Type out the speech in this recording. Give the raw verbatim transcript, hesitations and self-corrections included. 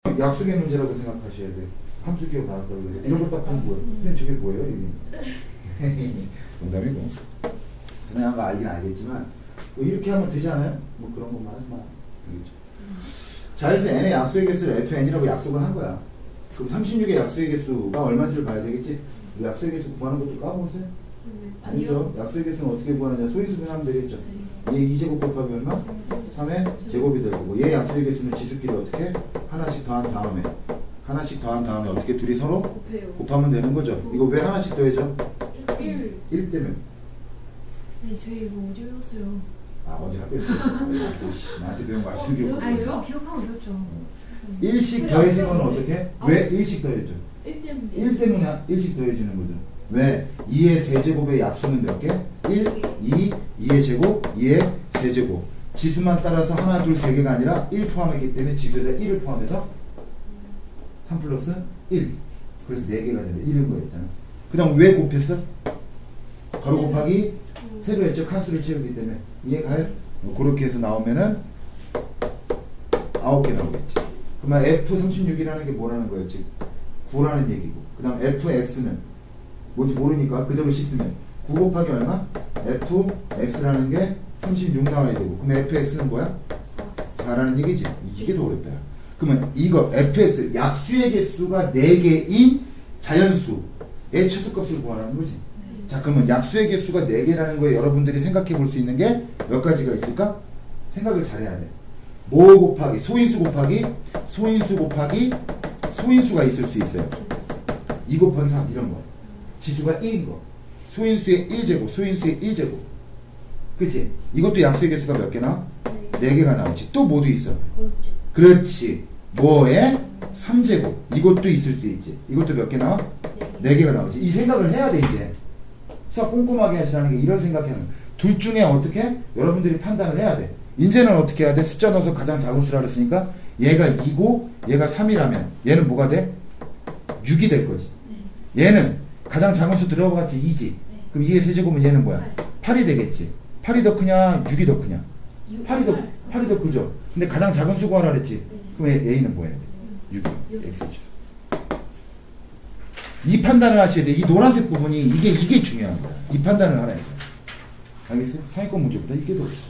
약속의 문제라고 생각하셔야 돼. 함수 기억 나왔다고 그래. 이런 거 딱 보면 뭐예요? 선생님 저게 뭐예요? 이게. 농담이고. 그냥 아까 알긴 알겠지만 뭐 이렇게 하면 되지 않아요? 뭐 그런 것만 하지 마. 알겠죠? 자, 그래서 n의 약수의 개수를 에프 엔이라고 약속을 한 거야. 그럼 삼십육의 약수의 개수가 얼마인지를 봐야 되겠지? 약수의 개수 구하는 것도 까먹었어요? 네. 아니죠. 약수의 개수는 어떻게 구하느냐? 소인수 하면 되겠죠. 네. 얘 이 제곱 곱하기 얼마? 삼의 제곱이 될 거고, 얘 약수의 개수는 지수끼리 어떻게? 하나씩 더한 다음에 하나씩 더한 다음에 어떻게 둘이 서로 곱해요. 곱하면 되는 거죠. 어. 이거 왜 하나씩 더해져? 일. 일 때문에. 네, 저희 이거 어제 배웠어요. 아, 어제 학교에서 나한테 배운 거 아시는 게 없어요. 아니, 저 기억하고 있었죠. 일씩 더해진 건 어떻게? 아, 왜 일씩 더해져? 일 때문에. 일 때문에 일씩 더해지는 거죠. 왜? 이의 세제곱의 약수는 몇 개? 일, 이, 이의 제곱, 이의 세제곱. 지수만 따라서 하나, 둘, 세 개가 아니라 일 포함이기 때문에 지수에다 일을 포함해서 삼 플러스 일. 그래서 네 개가 되는 일인 거였잖아. 그 다음 왜 곱했어? 가로 곱하기 세로 했죠. 칸수를 채우기 때문에. 이해가요? 그렇게 해서 나오면은 아홉 개 나오겠지. 그러면 에프 삼십육이라는 게 뭐라는 거였지? 구라는 얘기고. 그 다음 에프엑스는 뭔지 모르니까 그대로 씻으면 구 곱하기 얼마? 에프엑스라는 게 삼십육 나와야 되고. 그럼 에프엑스는 뭐야? 사라는 얘기지. 이게 더 어렵다. 그러면 이거 에프엑스 약수의 개수가 네 개인 자연수의 최소값을 구하라는 거지. 자, 그러면 약수의 개수가 네 개라는 거에 여러분들이 생각해 볼 수 있는 게 몇 가지가 있을까? 생각을 잘해야 돼. 뭐 곱하기 소인수 곱하기 소인수 곱하기 소인수가 있을 수 있어요. 이 곱하기 삼 이런 거. 지수가 일인 거. 소인수의 일 제곱, 소인수의 일 제곱. 그치? 이것도 약수의 개수가 몇 개나? 네 개가 나오지. 또 뭐도 있어? 그렇지. 뭐에? 삼 제곱. 이것도 있을 수 있지. 이것도 몇 개 나와? 네 개가 나오지. 이 생각을 해야 돼, 이제. 수학 꼼꼼하게 하시라는 게 이런 생각하는. 둘 중에 어떻게? 여러분들이 판단을 해야 돼. 이제는 어떻게 해야 돼? 숫자 넣어서 가장 작은 수라 그랬으니까 얘가 이고 얘가 삼이라면 얘는 뭐가 돼? 육이 될 거지. 얘는 가장 작은 수 들어갔지 이지. 그럼 이의 세제곱은 얘는 뭐야? 팔이 되겠지. 팔이 더 크냐 육이 더 크냐? 팔이 더, 팔이 더 크죠. 근데 가장 작은 수 구하라 그랬지. 그럼 A는 뭐야? 육이. X지. 이 판단을 하셔야 돼. 이 노란색 부분이 이게 이게 중요한 거야. 이 판단을 하라. 알겠어요? 상위권 문제보다 이게 더 어려워.